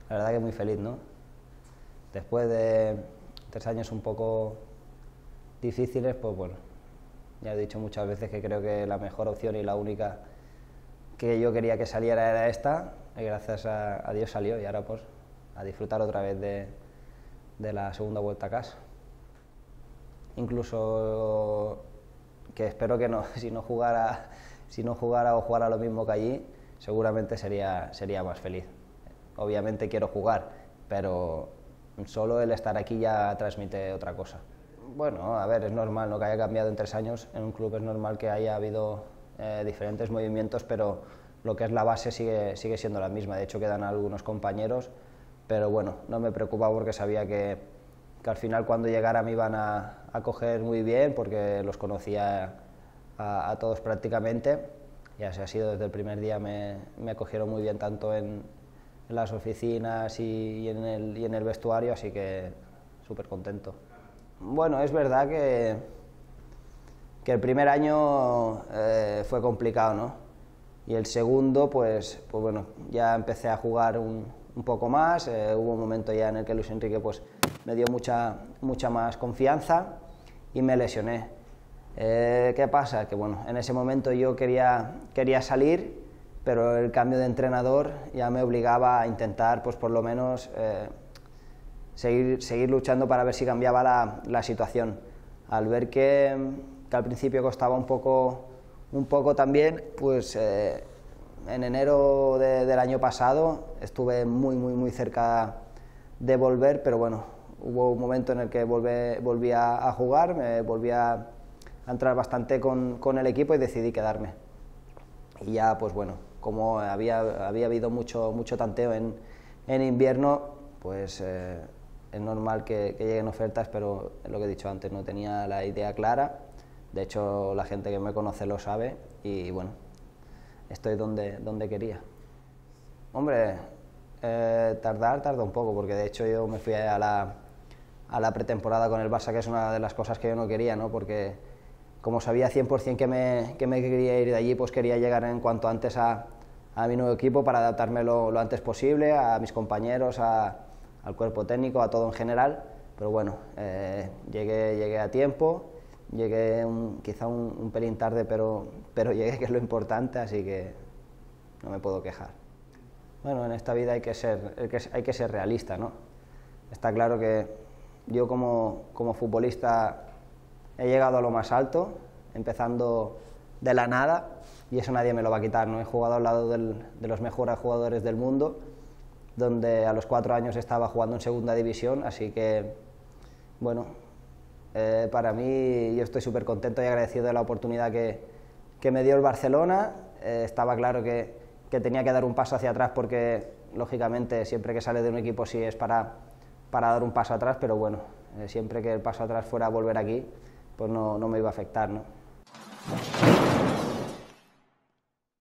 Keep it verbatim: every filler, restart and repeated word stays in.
la verdad que muy feliz, ¿no? Después de tres años un poco difíciles, pues bueno, ya he dicho muchas veces que creo que la mejor opción y la única que yo quería que saliera era esta, y gracias a, a Dios salió, y ahora pues a disfrutar otra vez de, de la segunda vuelta a casa. Incluso que espero que no, si no jugara, si no jugara o jugara lo mismo que allí, seguramente sería, sería más feliz. Obviamente quiero jugar, pero solo el estar aquí ya transmite otra cosa. Bueno, a ver, es normal, ¿no?, que haya cambiado en tres años. En un club es normal que haya habido eh, diferentes movimientos, pero lo que es la base sigue, sigue siendo la misma. De hecho, quedan algunos compañeros, pero bueno, no me preocupa porque sabía que, que al final cuando llegara me iban a, a coger muy bien, porque los conocía a, a todos prácticamente, y así ha sido desde el primer día. Me, me acogieron muy bien tanto en, en las oficinas y, y, en el, y en el vestuario, así que súper contento. Bueno, es verdad que, que el primer año eh, fue complicado, ¿no? Y el segundo, pues, pues bueno, ya empecé a jugar un, un poco más, eh, hubo un momento ya en el que Luis Enrique pues, me dio mucha, mucha más confianza y me lesioné. Eh, ¿Qué pasa? Que bueno, en ese momento yo quería, quería salir, pero el cambio de entrenador ya me obligaba a intentar, pues por lo menos, eh, seguir, seguir luchando para ver si cambiaba la, la situación. Al ver que, que al principio costaba un poco, un poco también, pues eh, en enero de, del año pasado estuve muy, muy, muy cerca de volver, pero bueno, hubo un momento en el que volví, volví a, a jugar, me volví a, a entrar bastante con, con el equipo y decidí quedarme. Y ya, pues bueno, como había, había habido mucho, mucho tanteo en, en invierno, pues eh, es normal que, que lleguen ofertas, pero lo que he dicho antes, no tenía la idea clara. De hecho, la gente que me conoce lo sabe y bueno, estoy donde, donde quería. Hombre, eh, tardar, tarda un poco, porque de hecho yo me fui a la, a la pretemporada con el Barça, que es una de las cosas que yo no quería, ¿no? Porque como sabía cien por cien que me, que me quería ir de allí, pues quería llegar en cuanto antes a, a mi nuevo equipo para adaptarme lo, lo antes posible, a mis compañeros, a, al cuerpo técnico, a todo en general. Pero bueno, eh, llegué, llegué a tiempo. Llegué un, quizá un, un pelín tarde, pero, pero llegué, que es lo importante, así que no me puedo quejar. Bueno, en esta vida hay que ser, hay que ser realista, ¿no? Está claro que yo como, como futbolista he llegado a lo más alto, empezando de la nada, y eso nadie me lo va a quitar, ¿no? He jugado al lado del, de los mejores jugadores del mundo, donde a los cuatro años estaba jugando en segunda división, así que, bueno, Eh, para mí yo estoy súper contento y agradecido de la oportunidad que, que me dio el Barcelona. Eh, estaba claro que, que tenía que dar un paso hacia atrás porque, lógicamente, siempre que sale de un equipo sí es para, para dar un paso atrás, pero bueno, eh, siempre que el paso atrás fuera a volver aquí, pues no, no me iba a afectar, ¿no?